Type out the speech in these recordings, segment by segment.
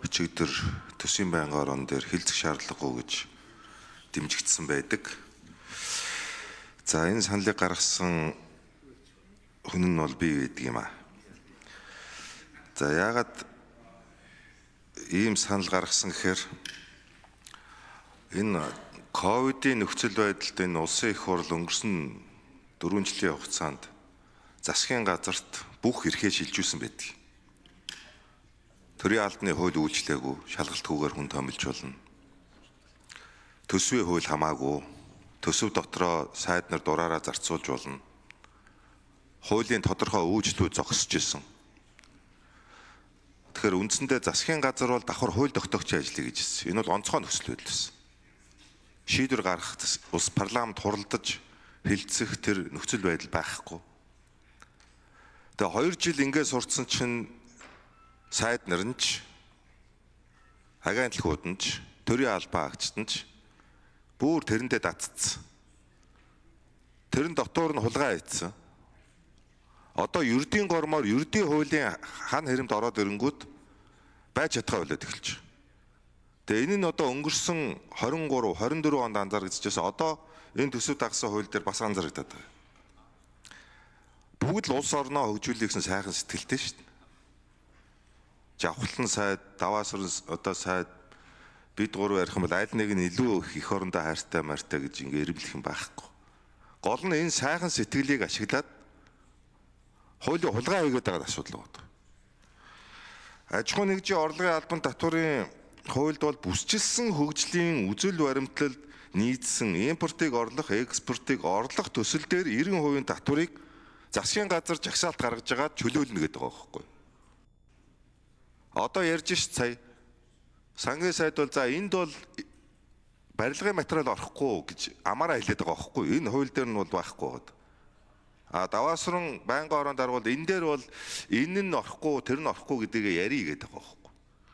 өчигдөр төсвийн байнгын орон дээр хилцэх шаардлагагүй гэж дэмжигдсэн байдаг. За энэ саналыг гаргасан хүн нь бол би байдаг юм аа. За яагаад ийм санал гаргасан гэхээр энэ ковидын нөхцөл байдалд энэ улсын их хурл өнгөрсөн 4 жилийн хугацаанд засгийн газарт бүх эрхээ шилжүүлсэн байдаг. Төрийн албаны хууль үйлчлээгүй, шалгалтгүйгээр хүн томилж болно. Төсвийн хууль хамаагүй, төсөв дотроо сайд нар дураараа зарцуулж болно. Хуулийн тодорхой өөрчлөлтүүд зогсож исэн. Тэгэхээр үндсэндээ засгийн газар бол давхар хууль тогтоогчийн ажлыг хийж ирсэн. Энэ бол онцгой нөхцөл байдал байсан. Шийдвэр гаргах улс парламент хуралдаж хэлэлцэх тэр нөхцөл байдал байхгүй. Тэгээ 2 жил ингээд сурцсан чинь сайд нар нь ч агентлагууд нь ч төрийн албан агчид нь ч бүр тэрэндээ датцсан. Тэрэн дотор нь хулгай хийсэн. Одоо ердийн гормоор ердийн хуулийн хан хэрэнд ороод ирэнгүүт байж чадхаа болоод эхэлж. Тэгээ энэ нь одоо өнгөрсөн 23, 24 онд анзаарэгдчихсэн. Одоо энэ төсөв дагсан хууль дээр бас анзаарэгдэад байгаа. Бүгд л улс орноо хөгжүүлэх гэсэн сайхан сэтгэлтэй шүү дээ. Жавхлан сайд, даваасрын одоо сайд бид гурав ярих юм бол аль нэг нь илүү их орондоо хайртай мартай гэж ингээ эргэлэх юм байхгүй. Гол нь энэ сайхан сэтгэлийг ашиглаад хуулийн хулгай хийгээд байгаа асуудал байна. Аж ахуйн нэгжийн орлогын албан татварын хуульд бол бүсчилсэн хөгжлийн үзэл баримтлалд нийцсэн импортыг орлох, экспортыг орлох төсөл дээр 90% татварыг засгийн газар жагсаалт гаргаж байгаа чөлөөлнө гэдэг байгаа байхгүй. Одоо ярьж ш сая сангийн сайд бол за энд бол барилгын материал орохгүй гэж амаараа хэлээд байгаа байхгүй. Энэ хууль дээр нь бол байхгүй байна. Даваасран байнгын орон даргуул энэ дээр бол энэ нь орохгүй, тэр нь орохгүй гэдгийг ярий гэдэг байгаа байхгүй.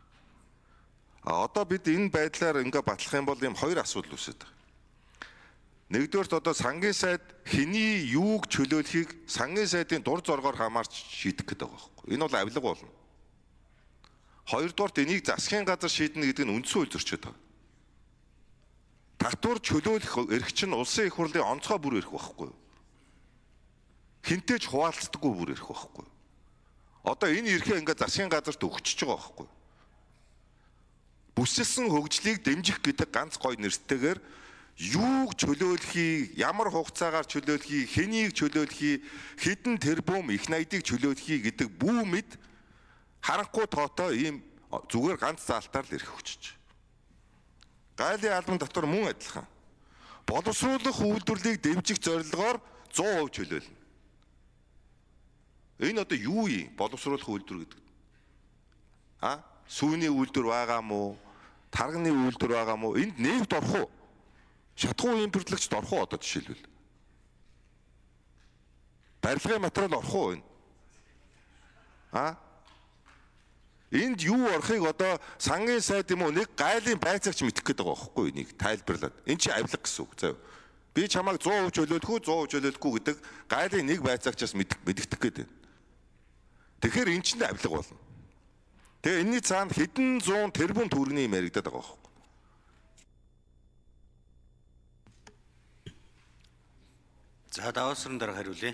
Одоо бид энэ байдлаар ингээ батлах юм бол ийм 2 асуудал үүсэж байгаа. Нэгдүгээрт одоо сангийн сайд хэний юуг чөлөөлөхийг сангийн сайдын дур зоргоор хамаарч шийдэх гэдэг байгаа байхгүй. Энэ бол авилга болно. Хоёрдугаарт энийг засгийн газар шийднэ гэдэг нь үндсэн хууль зөрчөөд байгаа. Татвар чөлөөлөх эрх чинь улсын их хурлын онцгой бүр эрх байхгүй юу? Хинтээж хуваалцдаггүй бүр эрх байхгүй юу? Одоо энэ эрхээ ингээд засгийн газарт өгчөж байгаа байхгүй юу? Бүсэлсэн хөгжлийг дэмжих гэдэг ганц гой нэртэйгээр юуг чөлөөлөхийг, ямар хугацаагаар чөлөөлөхийг, хэнийг чөлөөлөхийг, хэдэн тэрбум их найдыг чөлөөлөхийг гэдэг бүү мэд харахгүй тоотой ийм зүгээр ганц заалтаар л ирэх өгчөж. Гайлын албан татвар мөн адилхан. Боловсруулах үйлдвэрлэлийг дэмжих зорилгоор 100% чөлөөлнө. Энэ одоо юу юм? Боловсруулах үйлдвэр гэдэг. Сүүний үйлдвэр байгаа мó, тарганы үйлдвэр байгаа мó? Энд нэвд орох уу? Шатхуун импортлогчд орох уу одоо жишээлбэл? Барилгын материал орох уу энэ? Энд юу орохыг одоо сангийн сайд юм уу нэг гайлын байцаагч мэдэх гээд байгаа байхгүй энийг тайлбарлаад. Энэ чинь авилга гэсэн үг. За. Би чамайг 100% чөлөөлөх үү, 100% чөлөөлөхгүй гэдэг гайлын нэг байцаагчаас мэдэгдэх гээд байна. Тэгэхээр эн чинь авилга болно. Тэгээ энэний цаана хэдэн зуун тэрбум төгрөгийн юм яригадаад байгаа байхгүй. За даваасрын дараа хариулъя.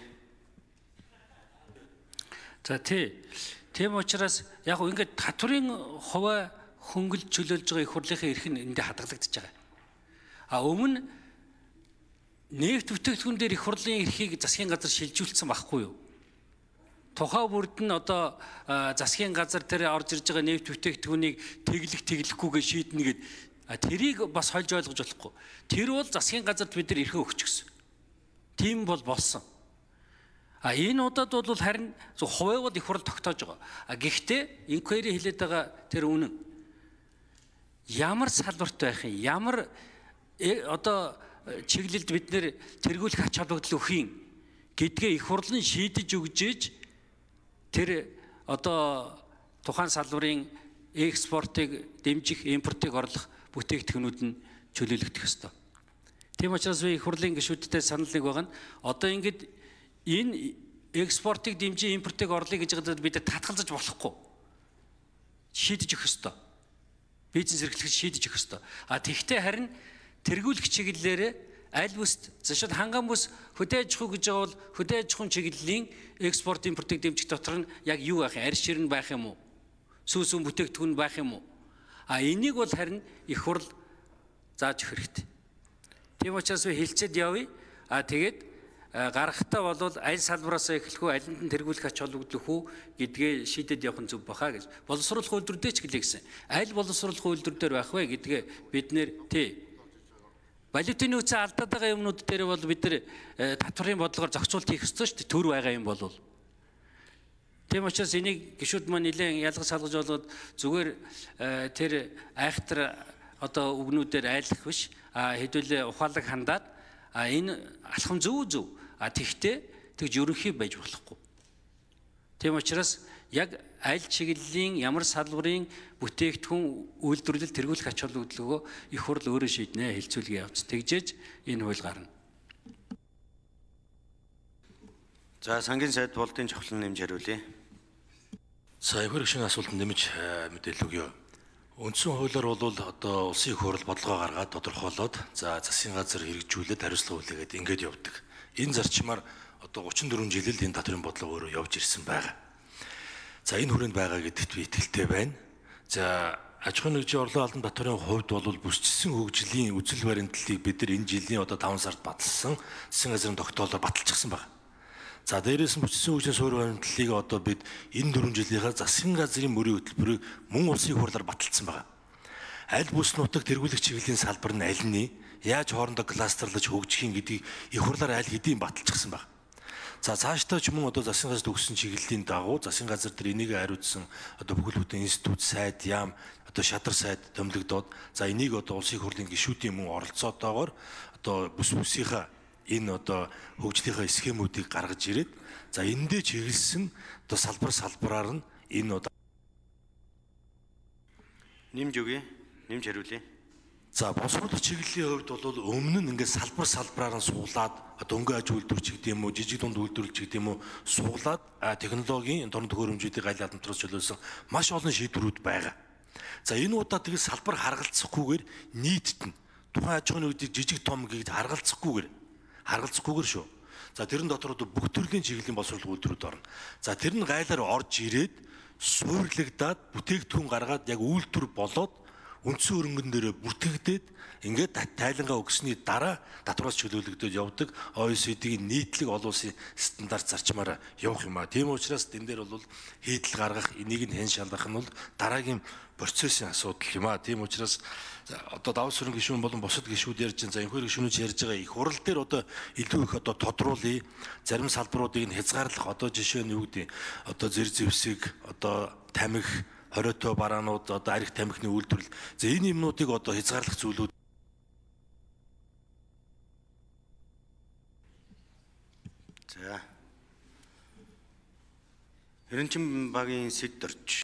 За тийм учраас яг уу ингээд татварын хуваа хөнгөлж чөлөөлж байгаа их хурлынхаа эрх нь эндээ хадгалагдаж байгаа. Өмнө нефть бүтээгдэхүүн дээр их хурлын эрхийг засгийн газар шилжүүлсэн байхгүй юу? Тухай бүрд нь одоо засгийн газар тэр орж ирж байгаа нефть бүтээгдэхүүнийг тэглэхгүйгээ шийднэ гэд тэрийг бас хольж ойлгож болохгүй. Тэр бол засгийн газарт бид нар эрхээ өгч гисэн. Тийм бол болсон. Энэ удаад бол харин хуваагууд их хурл тогтоож байгаа. Гэхдээ инквери хэлээд байгаа тэр үнэн. Ямар салбарт байх юм? Ямар одоо чиглэлд бид нэр тэргүүлэх ач холбогдол өгөх юм гэдгээ их хурлын шийдэж өгжээж тэр одоо тухайн салбарын экспортыг дэмжих, импортыг орлох бүтээгдэхүүнүүд нь чөлөөлөгдөх ёстой. Тийм учраас их хурлын гишүүдтэй санал нэг байгаа нь одоо ингэж энэ экспортыг дэмжих, импортыг орлоё гэж байгаа бид татгалзаж болохгүй. Шийдэж өгөх ёстой. бизнес эрхлэгч шийдэж өгөх ёстой. А тэгвэл харин тэргүүлэх чиглэлээр аль бүс зашид ханган бүс хөдөө аж ахуй гэж байгаа бол хөдөө аж ахуйн чиглэлийн экспорт импортыг дэмжих дотор нь яг юу байх юм? Арьс ширнэ байх юм уу? Сүүсүүн бүтээгдэхүүн байх юм уу? А энийг бол харин их хурл зааж өгөх хэрэгтэй. Тийм учраас би хэлцээд явъя. А тэгээд гарахтаа бол аль салбараас эхлэх үү, алинд нь тэргүүлэх ач холбогдох үү гэдгээ шийдэд явах нь зөв баха гэж. Боловсруулах үйлдвэр дээр ч гэлээ гэсэн. Аль боловсруулах үйлдвэр дээр байх вэ гэдгээ бид нэр валютын нөөцөө алдаад байгаа юмнууд дээр бол бид нар татварын бодлогоор зохицуулт хийх ёстой шүү дээ. Төр байгаа юм бол. Тийм учраас энийг гишүүд маань нэлээд ялгаж салгаж болгоод зүгээр тэр айхтар одоо үгнүүдээр айлах биш. Хэдүүлээ ухаалаг хандаад энэ алхам зөв. Тэгтээ тэгж ерөнхий байж болохгүй. Тийм учраас яг аль чиглэлийн ямар салбарын бүтээгдэхүүн үйлдвэрлэл тэргүүлэх ач холбогдлогоо их хурл өөрөө шийднэ хэлцүүлгээ явууц. Тэгжээж энэ хууль гарна. За сангийн сайд болдын жавхлан нэмж хариулъя. За их хэрэгшийн асуултанд нэмж мэдээлэл өгье. Үндсэн хуулиар бол одоо улсын их хурл бодлогоо гаргаад тодорхойлоод за засгийн газар хэрэгжүүлээд хариуцлага үлээгээд ингэж явдаг. Энэ зарчмаар одоо 34 жил л энэ татварын бодлого өөрөө явж ирсэн байгаа. За энэ хүрээнд байгаа гэдэгт би итгэлтэй байна. За аж ахуйн нэгжийн орлон албан татварын хувьд бол бүсчилсэн хөгжлийн үзэл баримтлалыг бид нар энэ жилийн одоо 5 сард баталсан засгийн газрын тогтоолоор баталчихсан байна. За дээрээс нь бүсчилсэн хөгжлийн суурь баримтлалыг одоо бид энэ 4 жилийнхаа засгийн газрын мөрийн хөтөлбөрийг мөн улсын их хурлаар баталсан байна. Аль бүс нутаг тэргүүлэх чиглэлийн салбар нь аль нь яаж хоорондоо кластерлаж хөгжих юм гэдгийг их хурлаар аль хэдийн баталчихсан байна. За цаашдаа ч мөн одоо засгийн газар төгссөн чиглэлийн дагуу засгийн газар дээр энийг хариуцсан одоо бүхэл бүтэн институт, сайд, яам, одоо шадар сайд томилогдоод за энийг одоо улсын их хурлын гишүүдийн мөн оролцоотойгоор одоо бүс бүсийнхаа энэ одоо хөгжлийнхаа схемүүдийг гаргаж ирээд за эндээ чиглэсэн одоо салбараар нь энэ одоо Нэмж өгье. Нэмж хариулъя. за босгоолох чиглэлийн хувьд бол өмнө нь ингээд салбараар нь суулаад одоо өнгө аж үйлдвэр ч гэдэг юм уу, жижиг дунд үйлдвэрлэл ч гэдэг юм уу суулаад технологийн торон төхөөрөмжүүдийг айл хамтраас чөлөөлсөн маш олон шийдвэрүүд байгаа. За энэ удаа тэгээд салбар харгалзахгүйгээр нийтэд нь тухайн аж ахуйн үеийг жижиг том гэдэгт харгалзахгүйгээр шүү. За тэрэн дотор бүх төрлийн чиглэлийн боловсруулах үйлдвэрүүд орно. За тэр нь гайлаар орж ирээд суурлагдаад бүтээгдэхүүн гаргаад яг үйлдвэр болоод үндсэн хөрөнгөн дээр бүртгэгдээд ингээд тайлангаа өгсөний дараа татвараас чөлөөлөгдөж явдаг OECD-ийн нийтлэг олон улсын стандарт зарчмаараа явах юм аа. Тийм учраас тэн дээр бол хийдэл гаргах, энийг нь хэн шалгах нь бол дараагийн процессын асуудал юм аа. Тийм учраас одоо давуу сөрөн гишүүн болон бусад гишүүд ярьж байгаа, за энэхүү гишүүнүүд ярьж байгаа их хурал дээр одоо илүү их одоо тодруулъя. Зарим салбаруудыг нь хязгаарлах одоо жишээ нь юу гэдэг одоо зэр зэвсэг, одоо тамхи, хориотой бараанууд, одоо арх тамхины үйлдвэрлэл. За энэ юмнуудыг одоо хязгаарлах зүйлүүд За. Эренчин багийн Сэд Дорж